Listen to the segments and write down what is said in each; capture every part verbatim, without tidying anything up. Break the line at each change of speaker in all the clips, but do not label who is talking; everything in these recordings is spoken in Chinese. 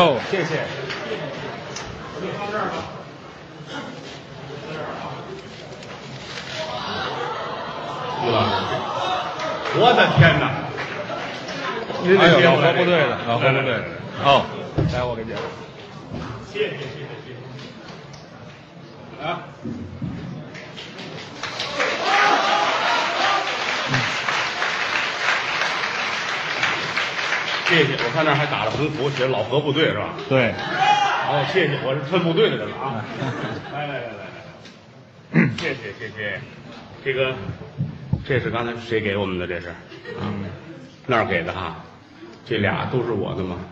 哦，谢谢。
我就放这儿吧。于老师，我的天哪！您
哎呦，
这
老河部队的，老河部队的。哦，来，我给介绍。
谢谢谢谢谢谢。啊。谢谢，我看那儿还打了横幅，写老河部队是吧？
对。
哦，谢谢，我是穿部队的人了啊！来来来来来，谢谢谢谢。这个，这是刚才谁给我们的？这是，嗯，那儿给的哈。这俩都是我的吗？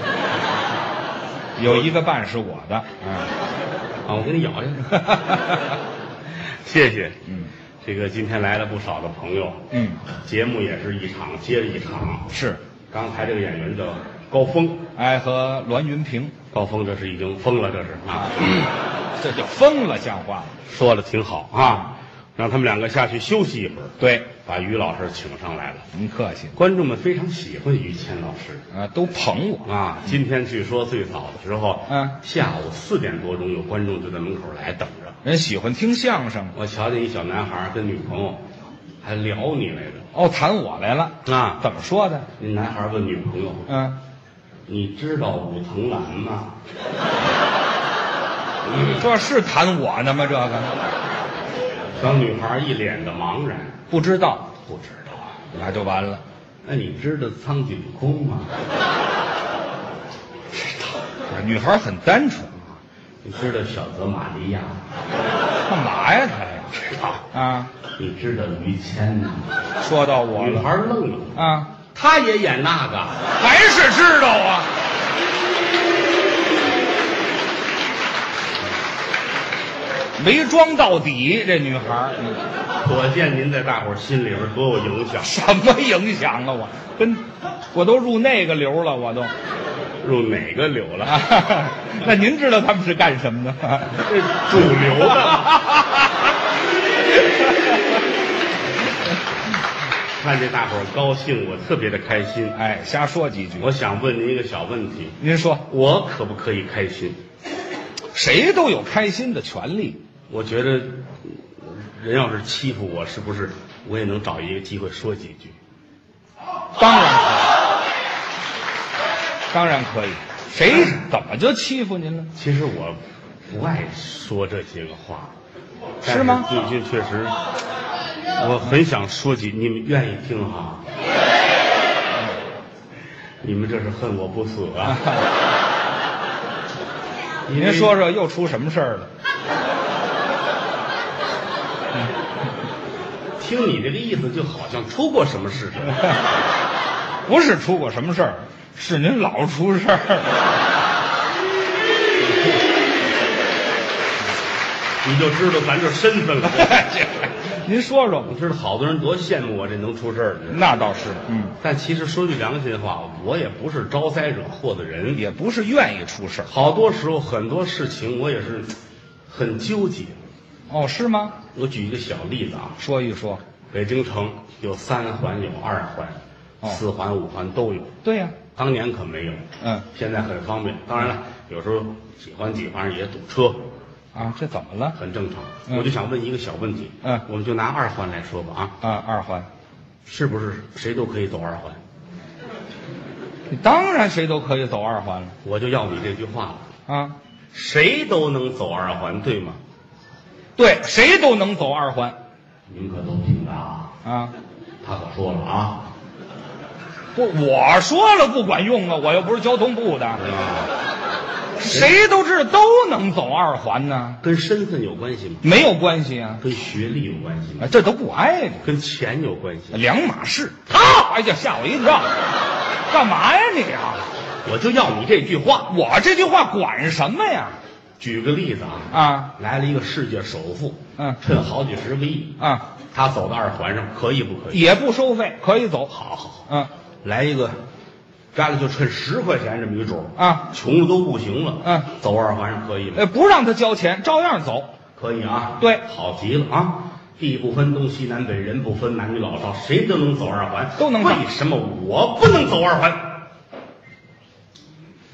有一个半是我的。
嗯，啊，我给你咬下去。谢谢。嗯，这个今天来了不少的朋友。
嗯，
节目也是一场接着一场。
是。
刚才这个演员叫高峰，
哎，和栾云平。
高峰这是已经疯了，这是啊，
这就疯了，像话吗？
说的挺好啊，让他们两个下去休息一会儿。
对，
把于老师请上来了。
您客气。
观众们非常喜欢于谦老师
啊，都捧我
啊。今天据说最早的时候，
嗯，
下午四点多钟有观众就在门口来等着。
人喜欢听相声。
我瞧见一小男孩跟女朋友还聊你来着。
哦，谈我来了
啊？
怎么说的？
那男孩问女朋友，
嗯，
你知道武藤兰吗？
这是谈我呢吗？这个
小女孩一脸的茫然，
不知道，
不知道啊，
那就完了。
那你知道苍井空吗？
知道。女孩很单纯。
你知道小泽玛利亚吗？
干嘛呀他呀？
知道
啊。
你知道于谦吗？
说到我了，
女孩愣了
啊，
他也演那个，
还是知道啊。没装到底，这女孩，嗯，
可见您在大伙儿心里边多有影响。
什么影响啊？我跟我都入那个流了，我都
入哪个流了？
啊、那您知道他们是干什么的？
这主流的。看这大伙儿高兴，我特别的开心。
哎，瞎说几句。
我想问您一个小问题，
您说，
我可不可以开心？
谁都有开心的权利。
我觉得人要是欺负我，是不是我也能找一个机会说几句？
当然可以，当然可以。谁怎么就欺负您了？
其实我不爱说这些个话，
是吗？
最近确实，我很想说几，你们愿意听哈？你们这是恨我不死啊！
您说说又出什么事儿了？
听你这个意思，就好像出过什么事情。
不是出过什么事儿，是您老出事儿。
你就知道咱这身份了。
您说说，
你知道好多人多羡慕我这能出事儿的。
那倒是，嗯。
但其实说句良心话，我也不是招灾惹祸的人，
也不是愿意出事儿。
好多时候很多事情我也是很纠结。
哦，是吗？
我举一个小例子啊，
说一说。
北京城有三环，有二环，
哦、
四环、五环都有。
对呀、啊，
当年可没有。
嗯，
现在很方便。当然了，有时候几环几环也堵车。
啊，这怎么了？
很正常。
嗯、
我就想问一个小问题。
嗯，
我们就拿二环来说吧啊。
啊，二环，
是不是谁都可以走二环？
你当然谁都可以走二环了。
我就要你这句话了
啊，
谁都能走二环，对吗？
对，谁都能走二环。
您可都听着啊！
啊，
他可说了啊。
不，我说了不管用啊，我又不是交通部的。
嗯
谁都知道都能走二环呢，
跟身份有关系吗？
没有关系啊。
跟学历有关系吗？
这都不挨着。
跟钱有关系吗？
两码事。啊！哎呀，吓我一跳！干嘛呀你啊？
我就要你这句话。
我这句话管什么呀？
举个例子啊，
啊，
来了一个世界首富，
嗯，
趁好几十个亿
啊，
他走到二环上，可以不可以？
也不收费，可以走。
好好好，
嗯，
来一个。家里就趁十块钱这么一个主
啊，
穷的都不行了，
嗯，
走二环上可以吗？
呃，不让他交钱，照样走，
可以啊。
对，
好极了啊！地不分东西南北，人不分男女老少，谁都能走二环，
都能走。
为什么我不能走二环？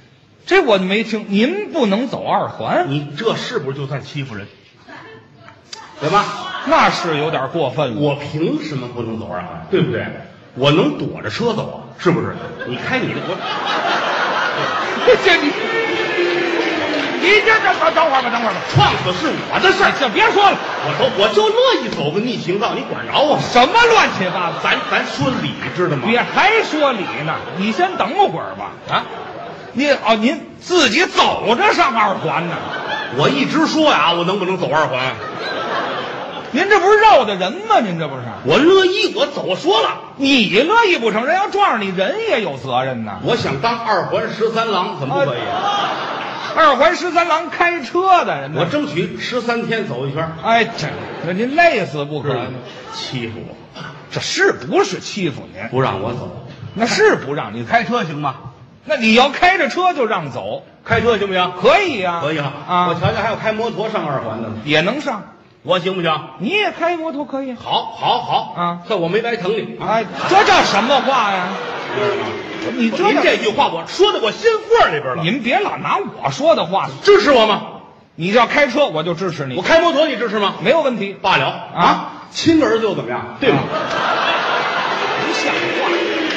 这我没听，您不能走二环，
你这是不是就算欺负人？对吧？
那是有点过分了。
我凭什么不能走二环？对不对？我能躲着车走啊，是不是？你开你的，我
这你，你这这等等会儿吧，等会儿吧，
撞死是我的事儿，
这别说了，
我都我就乐意走个逆行道，你管着我？
什么乱七八糟？
咱咱说理，知道吗？
别还说理呢，你先等会儿吧。
啊，
你哦，您自己走着上二环呢？
我一直说呀，我能不能走二环？
您这不是绕的人吗？您这不是？
我乐意，我走，说了，
你乐意不成？人要撞上你，人也有责任呐。
我想当二环十三郎，怎么不可以？
二环十三郎开车的人呢，
我争取十三天走一圈。
哎，这那您累死不可能。
欺负我，
这是不是欺负您？
不让我走，
那是不让你开车行吗？那你要开着车就让走，
开车行不行？
可以呀、啊，
可以啊。
啊，
我瞧瞧还有开摩托上二环的呢，
也能上。
我行不行？
你也开摩托可以。
好，好，好
啊！
算我没白疼你。
哎，这叫什么话呀？你这
您这句话我说的我心窝里边了。
您别老拿我说的话
支持我吗？
你要开车，我就支持你。
我开摩托，你支持吗？
没有问题。
罢了啊，亲儿子又怎么样？对吗？
不像话，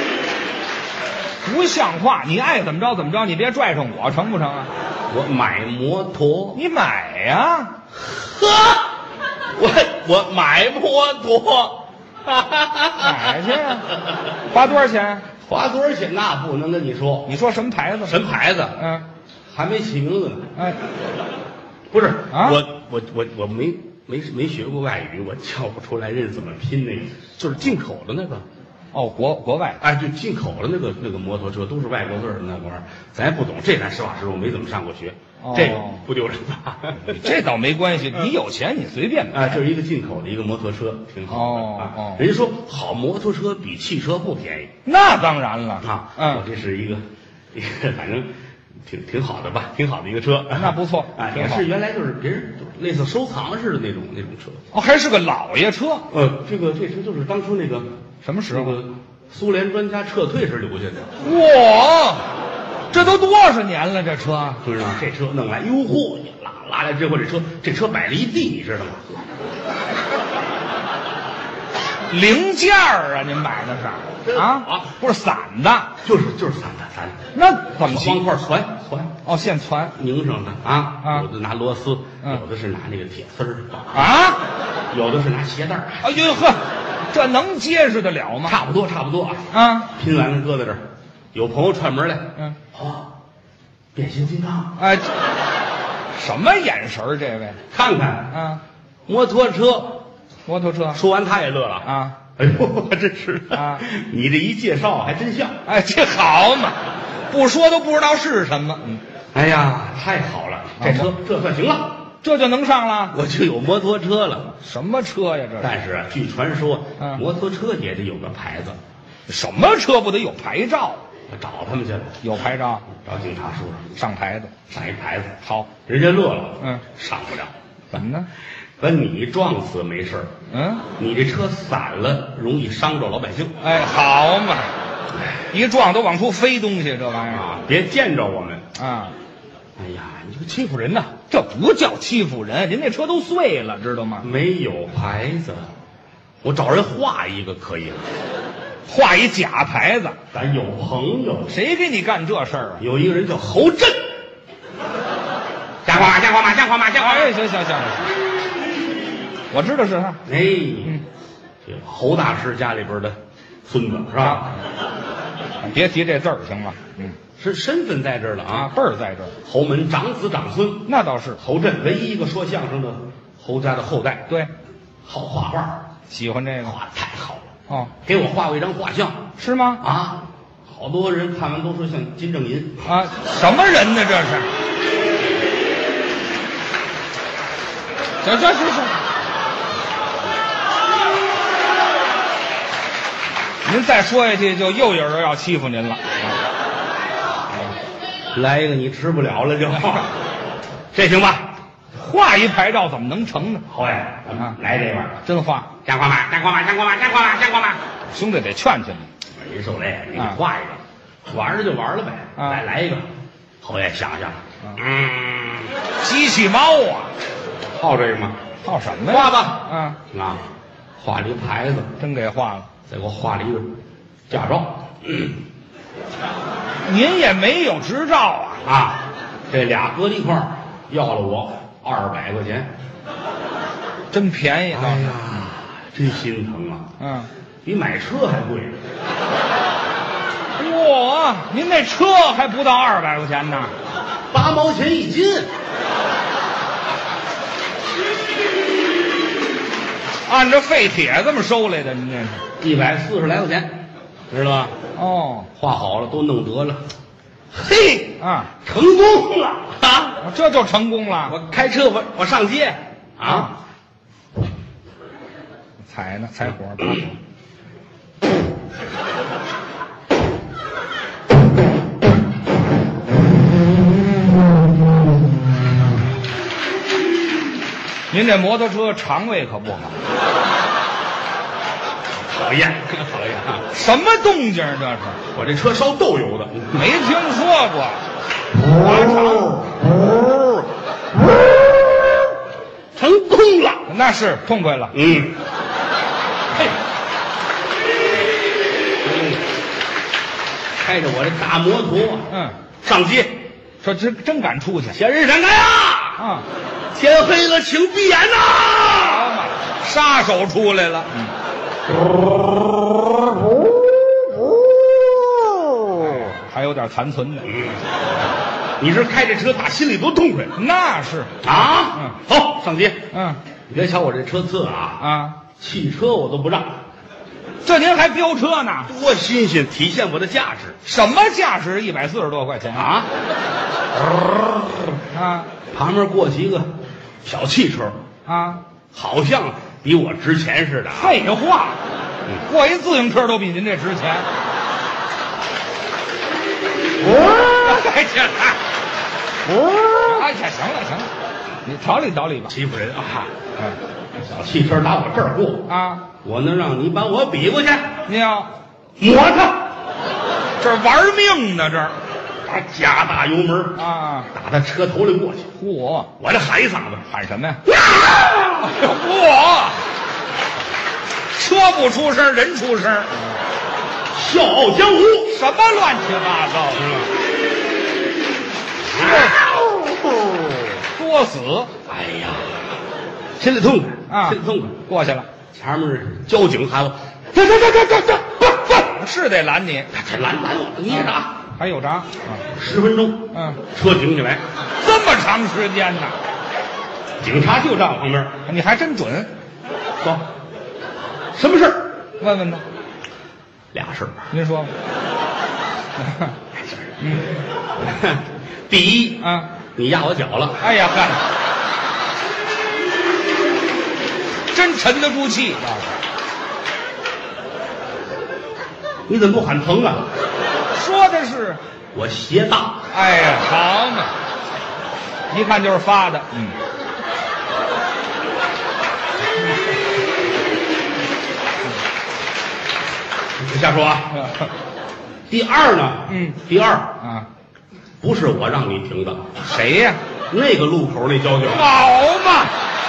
不像话！你爱怎么着怎么着，你别拽上我，成不成啊？
我买摩托，
你买呀！
呵，我我买摩托，
买去，花多少钱？
花多少钱？那不能跟你说。
你说什么牌子？
什么牌子？
嗯，
还没起名字呢。
哎，
不是，
啊、
我我我我没没没学过外语，我叫不出来人怎么拼那个，就是进口的那个。
哦，国国外，
哎，就进口的那个那个摩托车都是外国字儿的那玩意儿，咱也不懂。这咱实话实说，我没怎么上过学，
哦、
这个不丢人吧？
这倒没关系，你有钱你随便买。
啊，就是一个进口的一个摩托车，挺好的。
哦
啊
哦，
人家说好摩托车比汽车不便宜。
那当然了
啊，
嗯，
我这是一个一个反正挺挺好的吧，挺好的一个车。
那不错，
啊，
挺好
也是原来就是别人类似收藏似的那种那种车。
哦，还是个老爷车。
呃，这个这车就是当初那个
什么时候？
那个苏联专家撤退时留下的。
哇，这都多少年了？这车，
知道吗？这车弄来，哟嚯，拉拉来之后，这车这车摆了一地，你知道吗？
零件儿啊，您买的是啊
啊，
不是散的，
就是就是散的散的。
那怎么
方块攒攒
哦，现传
拧上的啊
啊，
有的拿螺丝，
嗯
有的是拿那个铁丝儿
啊，
有的是拿鞋带儿。
哎呦呵，这能结实得了吗？
差不多差不多啊。
啊，
拼完了搁在这儿，有朋友串门来，
嗯，
哦，变形金刚，
哎，什么眼神儿？这位
看看
啊，
摩托车。
摩托车
说完他也乐了
啊，
哎呦，真是
啊！
你这一介绍还真像，
哎，这好嘛，不说都不知道是什么。嗯，
哎呀，太好了，这车这算行了，
这就能上了。
我就有摩托车了。
什么车呀？这是？
但是啊，据传说，
嗯
摩托车也得有个牌子。
什么车不得有牌照？
我找他们去了，
有牌照，
找警察叔叔
上牌子。
上一牌子，
好，
人家乐了，
嗯，
上不了。
怎么呢？
把你撞死没事儿，
嗯，
你这车散了，容易伤着老百姓。
哎，好嘛，一撞都往出飞东西，这玩意儿
啊，别见着我们。
啊！
哎呀，你这个欺负人呐！
这不叫欺负人，人那车都碎了，知道吗？
没有牌子，我找人画一个可以了。
画一假牌子，
咱有朋友，
谁给你干这事儿啊？
有一个人叫侯震，像话吗？像话吗？像话吗？像话吗？
哎，行行行，我知道是他。
哎，
嗯，
这侯大师家里边的孙子是吧？
别提这字儿行了。嗯，
是身份在这儿了
啊，
啊，
辈儿在这儿，
侯门长子长孙，
那倒是。
侯震唯一一个说相声的侯家的后代，
对，
好画画，
喜欢这个。
画太好了，
哦，
给我画过一张画像
是吗？
啊，好多人看完都说像金正银。
啊，什么人呢？这是？行行行行，您再说下去，就又有人要欺负您了。
来一个你吃不了了就，这行吧？
画一牌照怎么能成呢？
侯爷，咱们
啊
来这个，
真画，
像话吗？像话吗？像话吗？像话吗？像话吗？
兄弟得劝劝你。
人受累，给你
啊
画一个，玩着就玩了呗。
啊
来来一个， 侯爷想想，嗯，
机器猫啊，
好这个吗？
好什么呀？
画吧，
嗯，
啊，画了一牌子，
真给画了。
再给我画了一个驾照，嗯、
您也没有执照啊？
啊，这俩搁一块儿要了我二百块钱，
真便宜。
哎呀，真心疼啊！
嗯，
比买车还贵。
嚯，您那车还不到二百块钱呢，
八毛钱一斤。
按照废铁这么收来的，您这是？
一百四十来块钱，知道吧？
哦，
画好了，都弄得了。嘿，
啊，
成功了啊！
这就成功了。
我开车，我我上街啊，
踩呢，踩火把火。您这摩托车肠胃可不好，
讨厌，讨厌啊！
什么动静这是？
我这车烧豆油的，
没听说过。
成功了，
那是痛快了。
嗯，嘿，开着我这大摩托，
嗯，
上街，
这真真敢出去
闲人闪开啊！
啊！
天黑了，请闭眼呐！
好嘛，杀手出来了。嗯，还有点残存的。
嗯，你这开这车打心里多痛快
那是
啊！
嗯，
好，上街。
嗯
你别瞧我这车次啊，
啊，
汽车我都不让，
这您还飙车呢？
多新鲜，体现我的价值
什么价值？一百四十多块钱
啊！
啊
旁边过去一个小汽车，
啊！
好像比我值钱似的啊！
废话，
嗯
过一自行车都比您这值钱。哎呀，哎呀，行了行了，你调理调理吧。
欺负人啊！
嗯
小汽车打我这儿过，
啊，
我能让你把我比过去？
您要
抹它！
这玩命呢，这儿
他加大油门，
啊！
打他车头里过去。
嚯，
我这喊一嗓子，
喊什么呀？嚯！车不出声，人出声，
笑傲江湖，
什么乱七八糟的？作死！
哎呀，心里痛快
啊
心里痛快。
过去了，
前面是交警喊我，这这这这这这不不，
是得拦你，
这拦拦我，你也打。
还有闸啊？
十分钟，
嗯，
车停下来，
这么长时间呢？
警察就站我旁边，
你还真准，
说什么事儿？
问问他，
俩事儿。
您说吧。嗯
第一，
啊，
你压我脚了，
哎呀嗨，真沉得住气。
你怎么不喊疼啊？
说的是，
我鞋大，
哎呀，好嘛，一看就是发的。嗯，
别瞎说啊。第二呢？
嗯，
第二
啊，
不是我让你停的，
谁呀？
那个路口那交警。
好嘛，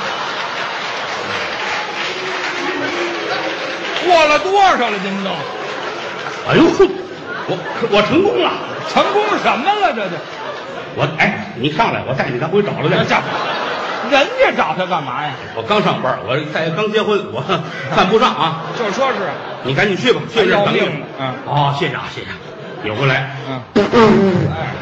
过了多少了？您都
哎呦，我我成功了，
成功什么了？这就
我哎，你上来，我带你来回找他去。
这人家找他干嘛呀？
我刚上班，我再刚结婚，我犯不上啊。
就说是
你赶紧去吧，去那儿等你
要命呢。嗯，
哦，谢谢啊，谢谢。有回来，
嗯，哎，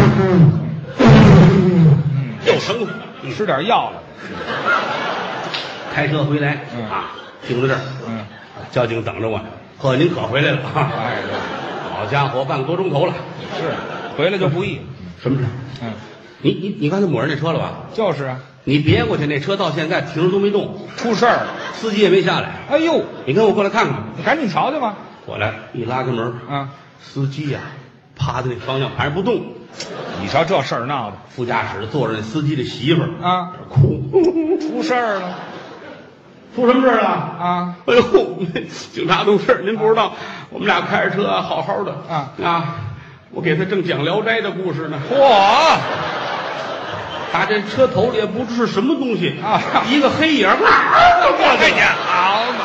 又成功。
吃点药了。
开车回来，
嗯
啊，停在这儿，
嗯，
交警等着我。呵，您可回来了啊！
哎，
好家伙，半个多钟头了。
是回来就不易。
什么事？
嗯，
你你你刚才抹人那车了吧？
就是啊，
你别过去，那车到现在停着都没动，
出事儿了。
司机也没下来。
哎呦，
你跟我过来看看。
你赶紧瞧瞧吧。
过来，一拉开门，
啊，
司机呀、趴在那方向盘上不动，
你瞧这事儿闹的
副驾驶坐着那司机的媳妇儿
啊，
哭，
出事儿了
出什么事儿了？
啊！
哎呦，警察同志，您不知道，我们俩开着车好好的
啊
啊， 我给他正讲《聊斋》的故事呢。
嚯！
他这车头里也不知是什么东西
啊，
一个黑影儿
我过去，好嘛，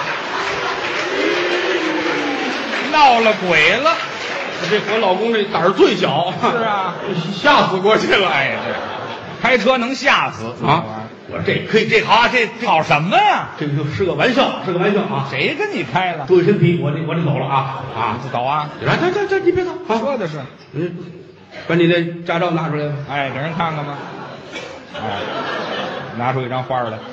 闹了鬼了。
这我老公这胆儿最小，
是啊，
吓死过去了。
哎呀，这开车能吓死
啊！我这可以，这好啊，这
好什么呀？
这个是个玩笑，是个玩笑啊！
谁跟你开了？
注意身体，我这我这走了啊啊！
走啊！
来，这这这，你别走啊！
说的是，
嗯，把你的驾照拿出来吧。
哎，给人看看吧。哎，拿出一张花来。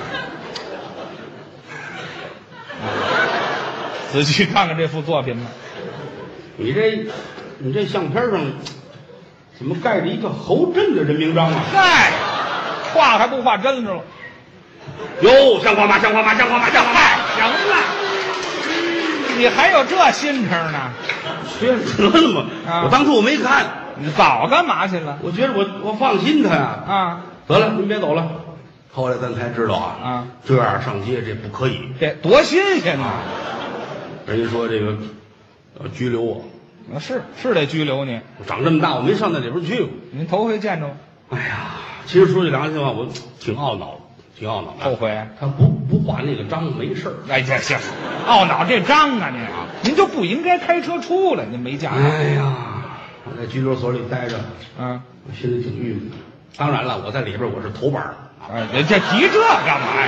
仔细看看这幅作品吧。
你这，你这相片上怎么盖着一个侯震的人名章啊？
嗨，画还不画真着了？
哟，像话吗？像话吗？像话吗？像话吗？
行了，你还有这心肠呢？
宣折了吗？
啊
我当初我没看，
你早干嘛去了？
我觉得我我放心他呀。
啊，
得了，您别走了。后来咱才知道啊，
啊，
这样上街这不可以。
这多新鲜呐！
人家说这个要拘留我，
是是得拘留你。
我长这么大我没上那里边去过。
您头回见着？
哎呀，其实说句良心话，我挺懊恼，挺懊恼的。
后悔？
他不不画那个章没事儿。
哎呀，行，懊恼这章啊您啊，您就不应该开车出来，您没驾照。
哎呀，我在拘留所里待着，
嗯，
我心里挺郁闷的。当然了，我在里边我是头班儿，
哎，这提这干嘛呀？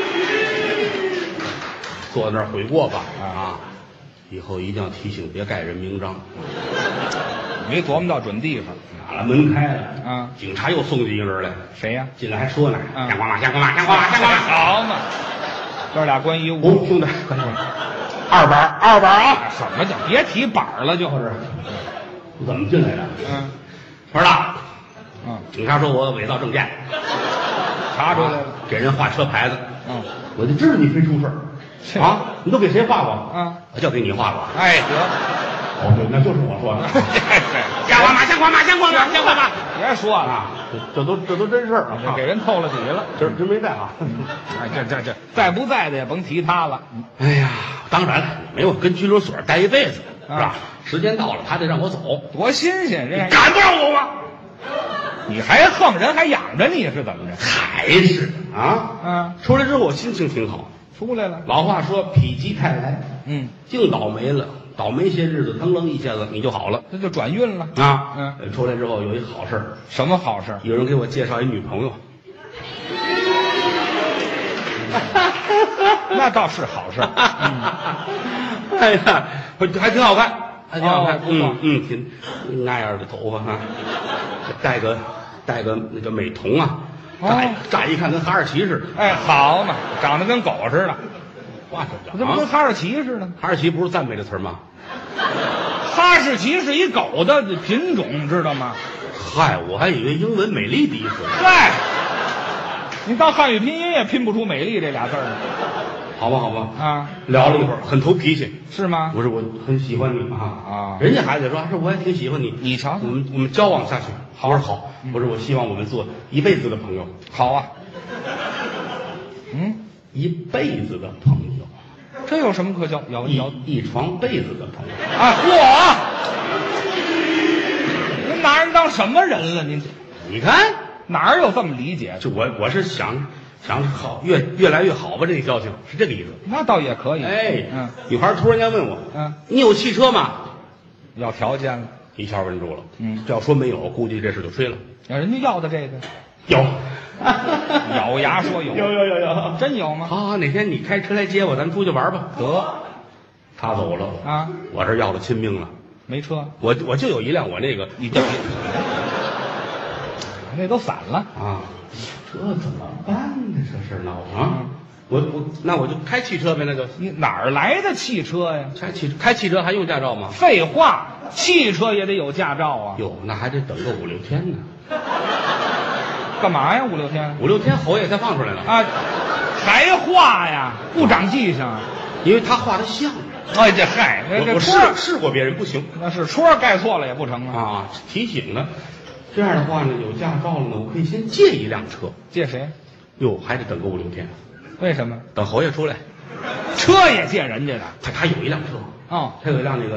坐在那儿悔过吧
啊
啊！以后一定要提醒别盖人名章。
没琢磨到准地方。
打了门开了，
啊，
警察又送进一个人来，
谁呀？
进来还说呢，
啊
相公嘛，相公嘛，相公嘛，相公嘛，
好嘛，哥俩关一屋。
哦，兄弟，二板儿二板儿啊！
什么叫别提板儿了就？
就是，你怎么进来的？
嗯
不知道。
嗯，
警察说我伪造证件，
查出来了。
给人画车牌子，
嗯，
我就知道你非出事
是
儿啊！你都给谁画过？
嗯，
我就给你画过。
哎得，
哦，对，那就是我说的。
相
相公嘛，相公嘛，相公嘛，相公嘛。
别说了，
啊，这这都这都真事儿啊！
这给人透了底了。
真真没在啊！
哎，这这这在不在的也甭提他了。
哎呀，当然了，没有跟拘留所待一辈子，是吧
啊？
时间到了，他得让我走，
多新鲜！这
敢不让我走吗？
你还横人还养着你是怎么着？
还是啊？
嗯，
出来之后我心情挺好。
出来了。
老话说否极泰来，
嗯，
净倒霉了，倒霉些日子，腾楞一下子你就好了
这就转运了。
啊。
嗯，
呃出来之后有一好事儿，
什么好事？
有人给我介绍一女朋友，
那倒是好事。嗯，
哎呀，还挺好看，还挺好看
哦，不错
嗯嗯，挺那样的头发哈，戴个戴个那个美瞳啊，
哦
乍一乍一看跟哈士奇似的，
哎，好嘛，长得跟狗似的，
哇，这啊，
这不跟哈士奇似的吗？
哈士奇不是赞美的词儿吗？
哈士奇是一狗的品种，知道吗？
嗨，我还以为英文美丽的意思呢。
嗨，你到汉语拼音也拼不出美丽这俩字儿呢。
好吧，好吧，
啊，
聊了一会儿，很头脾气。
是吗？
我说我很喜欢你啊
啊
人家孩子说是我还挺喜欢你，
你瞧瞧
我们我们交往下去。
好
我说好，我说我希望我们做一辈子的朋友，
好啊。嗯，
一辈子的朋友，
这有什么可交？有
一
有
一床被子的朋友。
啊！嚯！您拿人当什么人了？您
你看，
哪儿有这么理解的？
就我我是想想好越越来越好吧，这个交情是这个意思。
那倒也可以。
哎，
嗯，
女孩突然间问我，
嗯，
你有汽车吗？
要条件了。
一下问住了。
嗯
这要说没有，估计这事就吹了。
要人家要的这个，
有，
咬牙说有，
有有有有，
真有吗？
好，哪天你开车来接我，咱们出去玩吧。
得
他走了
啊，
我这要了亲命了。
没车，
我我就有一辆我那个
你这那都散了。
啊，这怎么办呢？这事儿闹的啊！我我那我就开汽车呗，那就
你哪儿来的汽车呀？
开汽开汽车还用驾照吗？
废话，汽车也得有驾照啊。
哟，那还得等个五六天呢。
干嘛呀？五六天
五六天侯爷才放出来了，
啊？还画呀？不长记性啊？
因为他画的像。
哎，这嗨，这
我我
这戳儿
试试过别人不行
那是戳儿盖错了也不成啊？
啊，提醒呢。这样的话呢，有驾照了呢，我可以先借一辆车。
借谁？
哟，还得等个五六天，
为什么？
等侯爷出来。
车也借人家的？
他他有一辆车，
哦，
他有一辆那个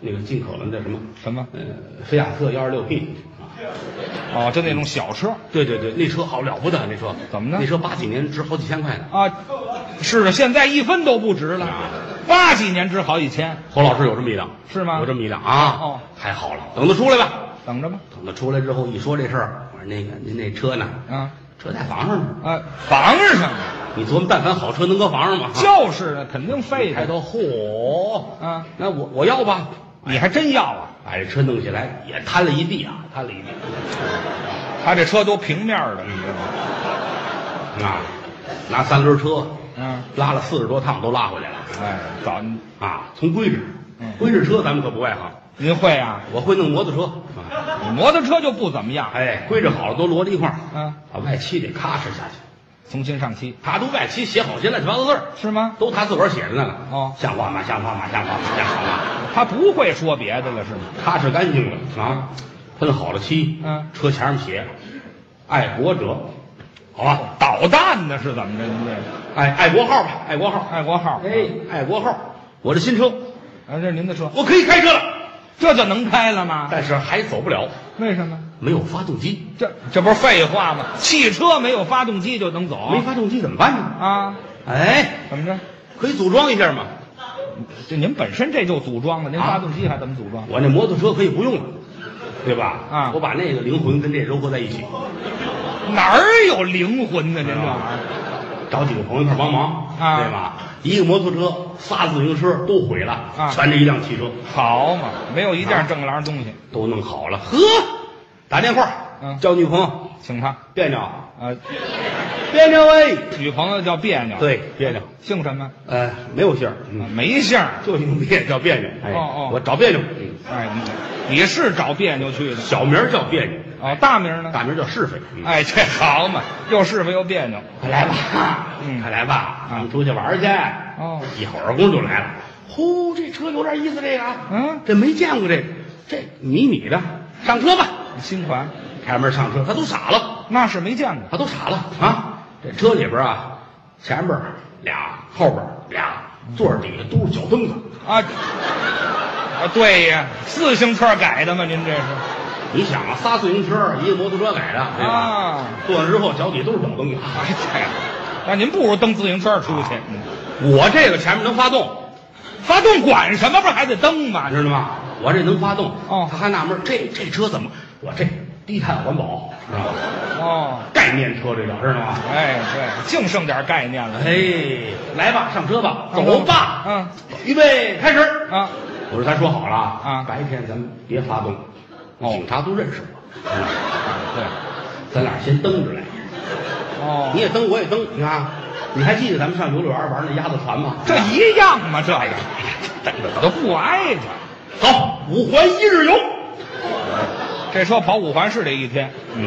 那个进口的那什么
什么？
呃，菲亚特幺二六 P。
哦，就那种小车。
对对对，那车好了不得，那车
怎么呢？
那车八几年值好几千块呢。
啊，是的，现在一分都不值了。八几年值好几千。
侯老师有这么一辆
是吗？
有这么一辆啊。
哦，
太好了，等他出来吧。
等着吧。
等他出来之后一说这事儿，我说那个您那车呢？
啊，
车在房上呢。
啊，房上呢。
你琢磨，但凡好车能搁房上吗？
就是啊，肯定废的。
抬头，嚯
啊，
那我我要吧。
你还真要啊？
把这车弄起来也摊了一地啊，摊了一地。
他这车都平面的，你知道吗？
啊，拿三轮车，
嗯，
拉了四十多趟都拉回来了。
哎，早
啊，从规制，
嗯
规制车咱们可不外行。
您会啊？
我会弄摩托车，啊，
摩托车就不怎么样。
哎，规制好了都摞在一块儿，
嗯，
把外漆得咔哧下去。
重新上漆，
他都外漆写好些乱七八糟字儿，
是吗？
都他自个儿写的那个。
哦，
像话吗？像话吗？像话吗？像话吗？
他不会说别的了，是吗？
踏实干净的啊，喷好了漆，
嗯，
车前面写“爱国者”，好吧？
导弹呢是怎么着？您这
爱爱国号吧，爱国号，
爱国号，
哎，爱国号，我的新车，
啊，这是您的车，
我可以开车了，
这就能开了吗？
但是还走不了，
为什么？
没有发动机。
这这不是废话吗？汽车没有发动机就能走？
没发动机怎么办呢？
啊？
哎，
怎么着？
可以组装一下嘛。
这您本身这就组装了，您
啊
发动机还怎么组装？
我那摩托车可以不用了，对吧？
啊
我把那个灵魂跟这糅合在一起，
哪儿有灵魂呢？您这玩意儿
找几个朋友一块帮忙，
啊
对吧？一个摩托车，仨自行车都毁了，
啊
全这一辆汽车
好嘛，没有一件正郎东西。
都弄好了。呵，打电话，
嗯
叫女朋友，
请他
别扭，
啊，
别扭喂，
女朋友叫别扭，，
对，别扭，
姓什么？
呃，没有姓儿，
啊
嗯，
没姓儿。
就姓别，叫别扭。哎，
哦哦
我找别扭，嗯
哎，你你是找别扭去的？
小名儿叫别扭，
哦，大名呢？
大名儿叫是非。嗯
哎，这好嘛，又是非又别扭。
快来吧，
嗯
快来吧，咱们出去玩儿去。
哦
一会儿功就来了。呼，这车有点意思，这个，
嗯，
这没见过这，这迷你的，上车吧。
新款，
开门上车，他都傻了，
那是没见过。
他都傻了啊！这车里边啊，前边俩，后边俩，座儿底下都是小灯子。
啊啊，对呀，自行车改的吗？您这是？
你想啊，仨自行车，一个摩托车改的，对吧？
啊
坐上之后脚底都是小灯子。
哎，对，那您不如蹬自行车出去。嗯
我这个前面能发动，
发动管什么？不是还得蹬吗？
知道吗？我这能发动。
哦
他还纳闷这这车怎么？我这低碳环保，知道吗？
哦，
概念车这叫，知道吗？
哎，对，净剩点概念了。
哎，来吧，上车吧，
上车
走吧。
嗯，
预备，开始。
啊，
我说咱说好了
啊
白天咱们别发动，
哦
警察都认识我。嗯
对，
咱俩先蹬着来，
哦
你，也蹬，我也蹬，你看，你还记得咱们上游乐园玩那鸭子船吗？
这一样吗？这个
蹬着
我都不挨着。
走，五环一日游。
这车跑五环是这一天，
嗯，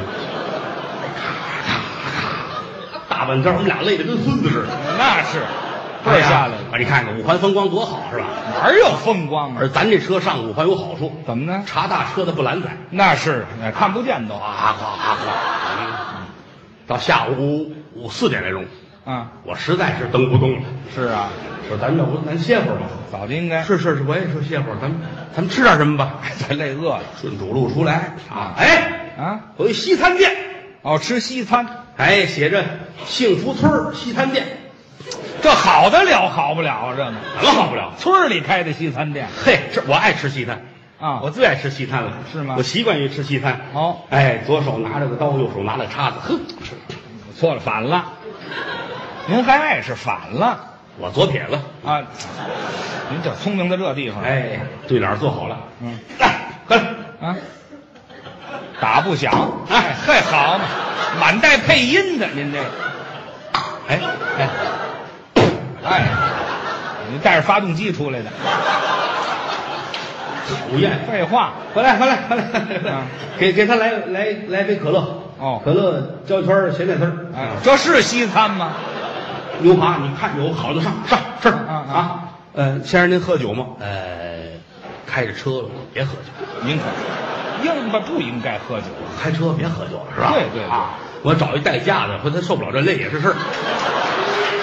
大半天我们俩累得跟孙子似的。
那是
哎呀
这下来了，
啊，你看看五环风光多好，是吧？
哪儿有风光啊？
而咱这车上五环有好处，
怎么呢？
查大车的不拦咱，
那是哎看不见都
哗哗哗哗。到下午五四点来钟，
啊，
我实在是蹬不动了，
是啊，
说咱要不咱歇会儿吧？
早就应该
是是是，我也说歇会儿，咱们咱们吃点什么吧？
这累饿了
顺主路出来啊，哎，
啊。
有一西餐店，
哦，吃西餐，
哎，写着幸福村儿西餐店，
这好得了好不了啊？这个
怎么好不了？
村儿里开的西餐店
嘿，这我爱吃西餐
啊
我最爱吃西餐了，
是吗
我习惯于吃西餐。
哦
哎，左手拿着个刀，右手拿着叉子，哼，吃。
错了，反了。您还爱是反了
我左撇子，
啊？您这聪明在这地方，
哎，对脸坐好了，
嗯
来，快来，
啊，打不响，哎嘿，好嘛，满带配音的，您这个，
哎哎，
哎，你带着发动机出来的，
讨厌，
废话，
快来，快来，快来，
啊
给给他来来来杯可乐，
哦
可乐焦圈儿咸菜丝儿，
哎，这是西餐吗？
牛扒，你看有好就上上吃
啊啊
啊。呃，先生您喝酒吗？呃，开着车了，别喝酒，
您可应该不应该喝酒？
开车别喝酒了，是吧？
对对对
啊，我找一代驾的，回他受不了这累也是事儿。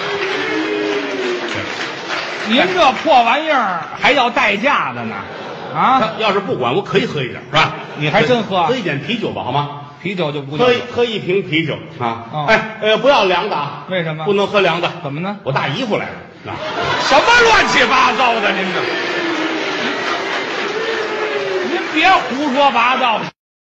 您这破玩意儿还要代驾的呢？ 啊
他要是不管，我可以喝一点，是吧？
你还真喝啊
喝一点啤酒吧，好吗？
啤酒就不
喝
喝
一喝一瓶啤酒啊！
哦
哎，呃，不要凉的啊！
为什么
不能喝凉的？
怎么呢？
我大姨夫来了啊！
什么乱七八糟的？您这，您别胡说八道。